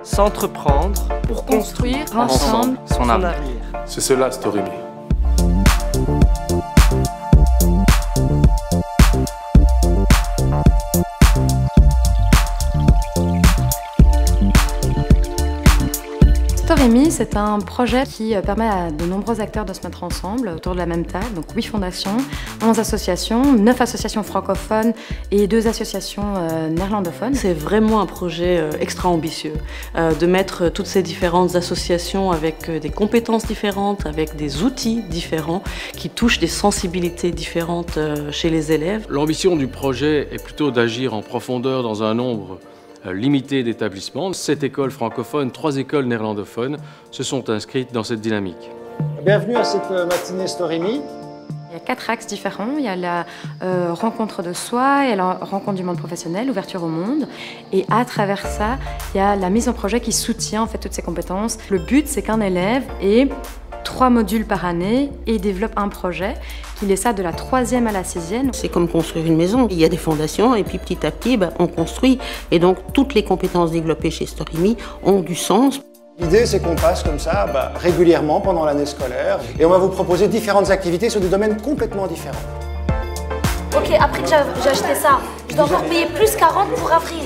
s'entreprendre pour construire ensemble son avenir. C'est cela, Storyme. Storyme, c'est un projet qui permet à de nombreux acteurs de se mettre ensemble autour de la même table. Donc 8 fondations, 11 associations, 9 associations francophones et 2 associations néerlandophones. C'est vraiment un projet extra ambitieux de mettre toutes ces différentes associations avec des compétences différentes, avec des outils différents qui touchent des sensibilités différentes chez les élèves. L'ambition du projet est plutôt d'agir en profondeur dans un nombre limité d'établissements. 7 écoles francophones, 3 écoles néerlandophones se sont inscrites dans cette dynamique. Bienvenue à cette matinée Storyme. Il y a 4 axes différents. Il y a la rencontre de soi, il y a la rencontre du monde professionnel, l'ouverture au monde. Et à travers ça, il y a la mise en projet qui soutient en fait toutes ces compétences. Le but, c'est qu'un élève ait 3 modules par année et développe un projet, qu'il ait ça de la 3e à la 6e. C'est comme construire une maison. Il y a des fondations et puis petit à petit, on construit. Et donc, toutes les compétences développées chez Storyme ont du sens. L'idée, c'est qu'on passe comme ça régulièrement pendant l'année scolaire et on va vous proposer différentes activités sur des domaines complètement différents. Ok, après que j'ai acheté ça, je dois encore payer plus 40 pour avril.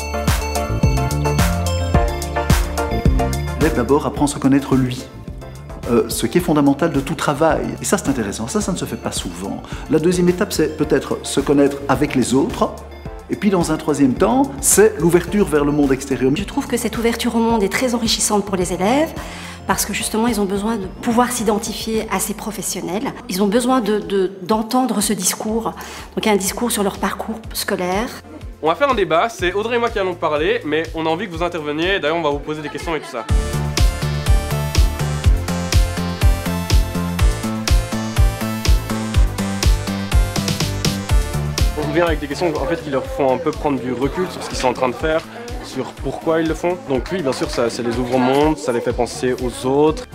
L'élève d'abord apprend à se connaître lui. Ce qui est fondamental de tout travail. Et ça, c'est intéressant. Ça ne se fait pas souvent. La deuxième étape, c'est peut-être se connaître avec les autres. Et puis, dans un troisième temps, c'est l'ouverture vers le monde extérieur. Je trouve que cette ouverture au monde est très enrichissante pour les élèves parce que justement, ils ont besoin de pouvoir s'identifier à ces professionnels. Ils ont besoin d'entendre ce discours. Donc, un discours sur leur parcours scolaire. On va faire un débat, c'est Audrey et moi qui allons parler, mais on a envie que vous interveniez. D'ailleurs, on va vous poser des questions et tout ça. On vient avec des questions en fait, qui leur font un peu prendre du recul sur ce qu'ils sont en train de faire, sur pourquoi ils le font. Donc oui, bien sûr, ça les ouvre au monde, ça les fait penser aux autres.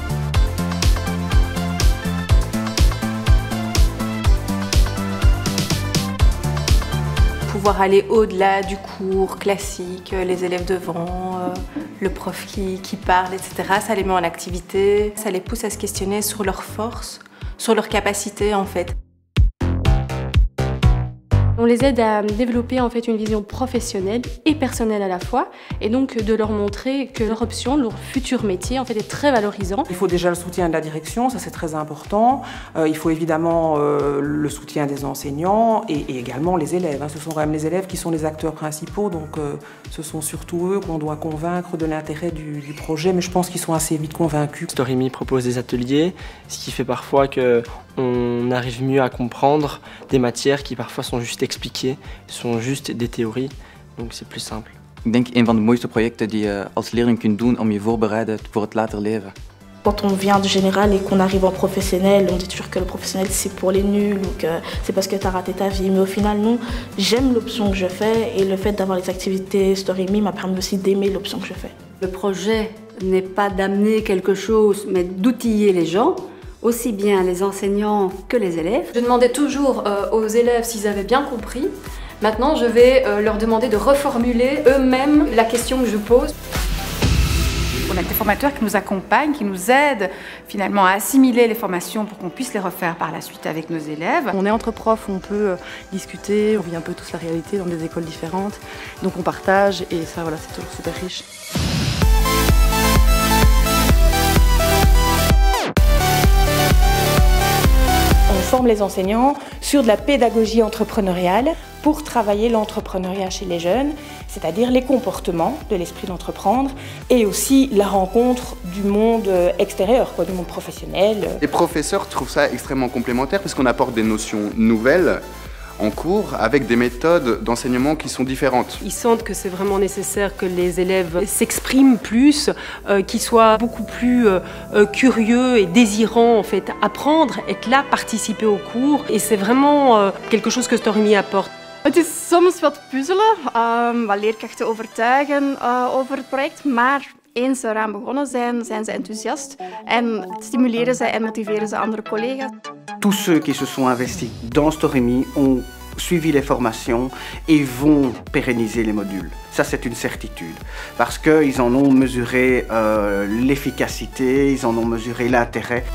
Pouvoir aller au-delà du cours classique, les élèves devant, le prof qui parle, etc. Ça les met en activité, ça les pousse à se questionner sur leurs forces, sur leurs capacités en fait. On les aide à développer en fait une vision professionnelle et personnelle à la fois, et donc de leur montrer que leur option, leur futur métier en fait est très valorisant. Il faut déjà le soutien de la direction, ça c'est très important. Il faut évidemment le soutien des enseignants et également les élèves. Ce sont quand même les élèves qui sont les acteurs principaux, donc ce sont surtout eux qu'on doit convaincre de l'intérêt du projet, mais je pense qu'ils sont assez vite convaincus. Storyme propose des ateliers, ce qui fait parfois qu'on arrive mieux à comprendre des matières qui parfois sont juste expliquées, sont juste des théories, donc c'est plus simple. Ik denk een van de mooiste projecten die je als leerling kunt doen om je voorbereiden voor het later leven. Quand on vient de général et qu'on arrive en professionnel, on dit toujours que le professionnel c'est pour les nuls ou que c'est parce que tu as raté ta vie. Mais au final, non, j'aime l'option que je fais et le fait d'avoir les activités Storyme m'a permis aussi d'aimer l'option que je fais. Le projet n'est pas d'amener quelque chose, mais d'outiller les gens, aussi bien les enseignants que les élèves. Je demandais toujours aux élèves s'ils avaient bien compris. Maintenant, je vais leur demander de reformuler eux-mêmes la question que je pose. On a des formateurs qui nous accompagnent, qui nous aident finalement à assimiler les formations pour qu'on puisse les refaire par la suite avec nos élèves. On est entre profs, on peut discuter, on vit un peu tous la réalité dans des écoles différentes. Donc on partage et ça, voilà, c'est toujours super riche. On forme les enseignants sur de la pédagogie entrepreneuriale pour travailler l'entrepreneuriat chez les jeunes, c'est-à-dire les comportements de l'esprit d'entreprendre et aussi la rencontre du monde extérieur, du monde professionnel. Les professeurs trouvent ça extrêmement complémentaire parce qu'on apporte des notions nouvelles en cours avec des méthodes d'enseignement qui sont différentes. Ils sentent que c'est vraiment nécessaire que les élèves s'expriment plus, qu'ils soient beaucoup plus curieux et désirants en fait apprendre, être là, participer au cours, et c'est vraiment quelque chose que Storyme apporte. Het is soms wat puzzelen, wat leerkrachten overtuigen over het project, maar eens ze eraan begonnen zijn, zijn ze enthousiast en stimuleren ze en motiveren ze andere collega's. Tous ceux qui se sont investis dans Storyme ont suivi les formations et vont pérenniser les modules. Ça, c'est une certitude, parce qu'ils en ont mesuré l'efficacité, ils en ont mesuré l'intérêt.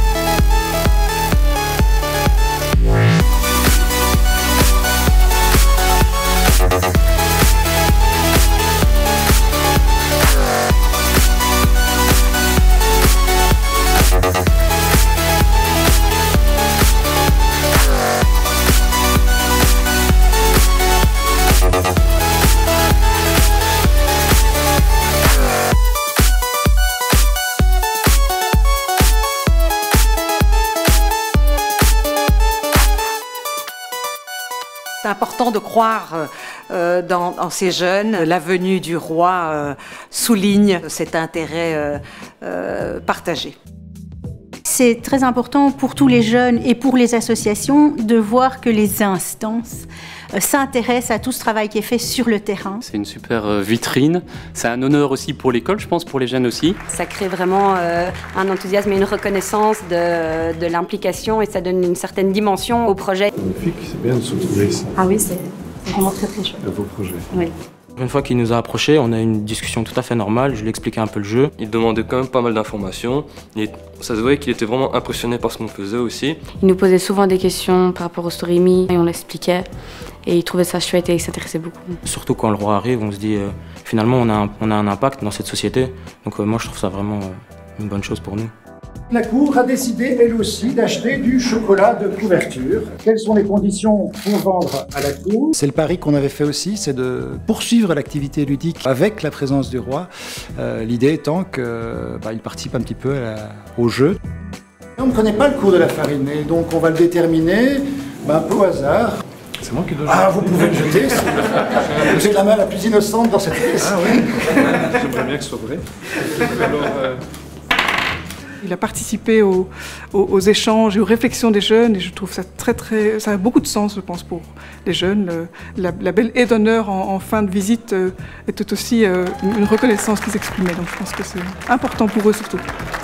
C'est important de croire dans ces jeunes. La venue du roi souligne cet intérêt partagé. C'est très important pour tous les jeunes et pour les associations de voir que les instances s'intéressent à tout ce travail qui est fait sur le terrain. C'est une super vitrine, c'est un honneur aussi pour l'école, je pense, pour les jeunes aussi. Ça crée vraiment un enthousiasme et une reconnaissance de l'implication et ça donne une certaine dimension au projet. Magnifique, c'est bien de se retrouver ici. Ah oui, c'est vraiment très très chouette. Un beau projet. Oui. Une fois qu'il nous a approchés, on a eu une discussion tout à fait normale, je lui ai expliqué un peu le jeu. Il demandait quand même pas mal d'informations et ça se voyait qu'il était vraiment impressionné par ce qu'on faisait aussi. Il nous posait souvent des questions par rapport au Story.me et on l'expliquait et il trouvait ça chouette et il s'intéressait beaucoup. Surtout quand le roi arrive, on se dit finalement on a un impact dans cette société, donc moi je trouve ça vraiment une bonne chose pour nous. La Cour a décidé, elle aussi, d'acheter du chocolat de couverture. Quelles sont les conditions pour vendre à la Cour? C'est le pari qu'on avait fait aussi, c'est de poursuivre l'activité ludique avec la présence du roi. L'idée étant qu'il participe un petit peu au jeu. On ne connaît pas le cours de la farine, et donc on va le déterminer un peu au hasard. C'est moi qui dois vous pouvez le jeter. Vous êtes la main la plus innocente dans cette pièce. Ah oui. J'aimerais bien que ce soit vrai. Alors, il a participé aux échanges et aux réflexions des jeunes et je trouve ça ça a beaucoup de sens, je pense, pour les jeunes. La belle aide d'honneur en fin de visite était aussi une reconnaissance qu'ils exprimaient, donc je pense que c'est important pour eux surtout.